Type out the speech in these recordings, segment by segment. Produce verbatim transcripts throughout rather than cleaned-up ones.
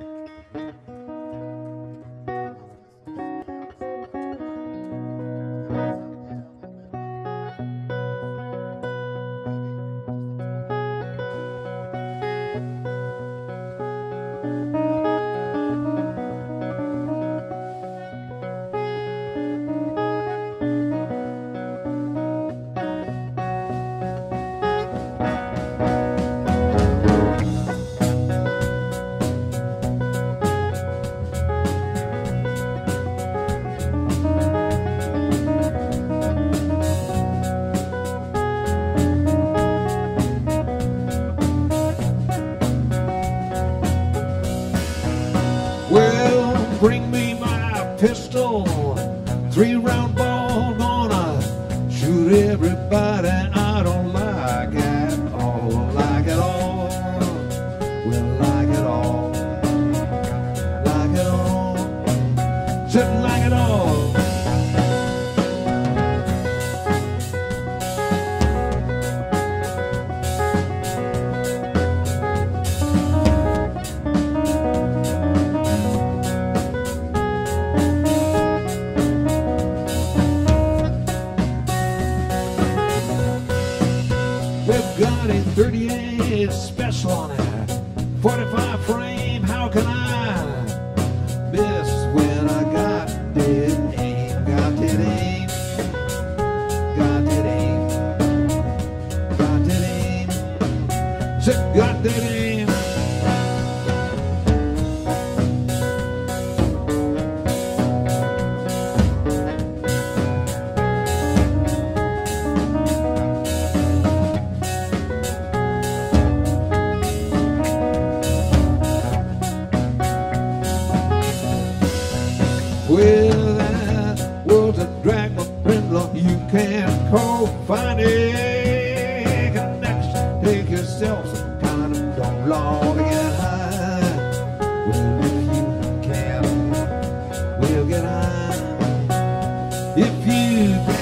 Well, bring me my pistol, three round ball, gonna shoot everybody I don't like at all, like it all, well, like it all, like it all, just like it all. We've got a thirty-eight special on it, forty-five frame, how can I miss when I got that aim, got that aim, got that aim, got that aim, just got that aim. Well, that was a drag, my friend, look, you can't call, find a connection, take yourself some kind of don't law to get high. Well, if you can, we'll get high, if you can.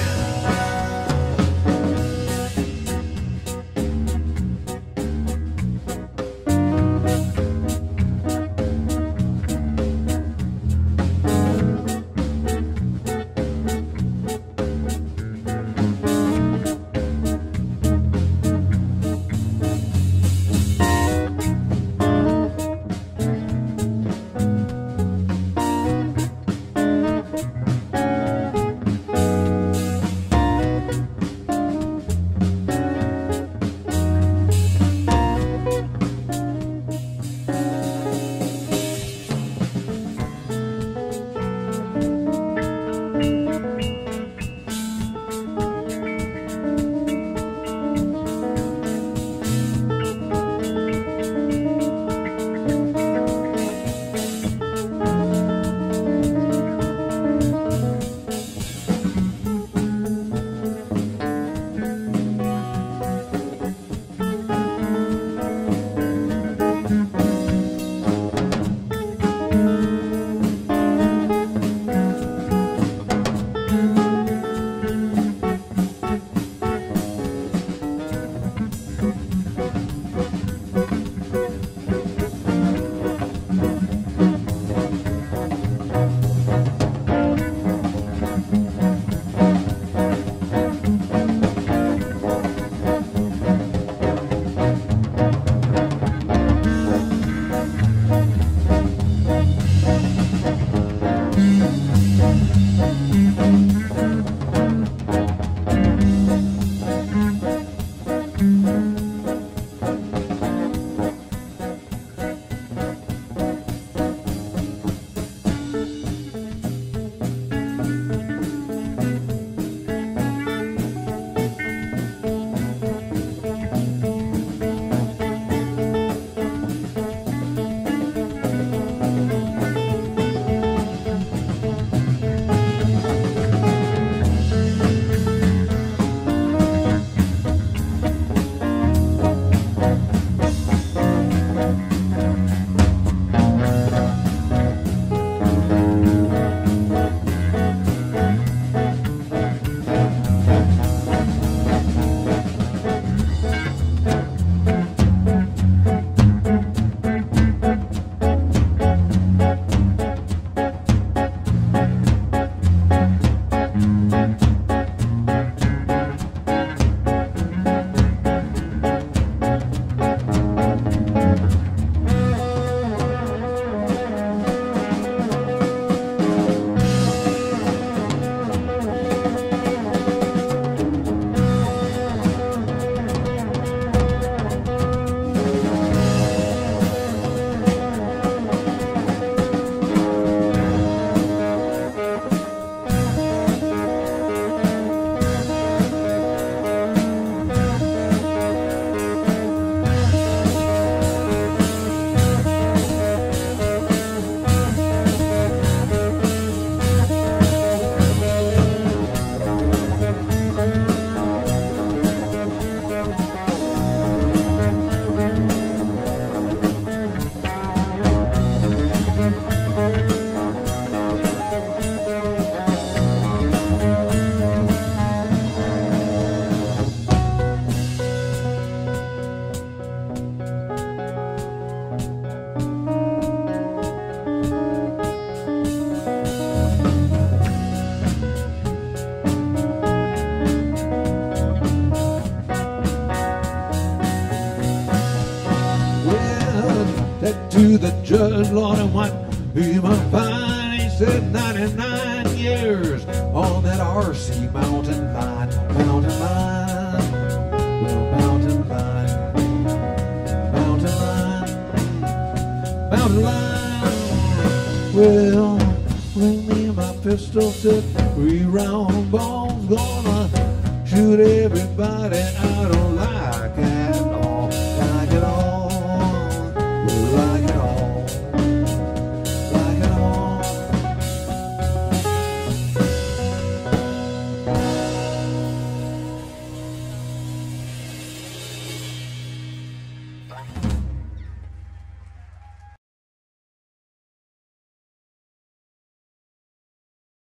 Said to the judge, Lord, and what he might find. He said ninety-nine years on that R C mountain line, mountain line, well, mountain line, mountain line, mountain line. Well, bring me my pistol, said three round balls, gonna shoot everybody out on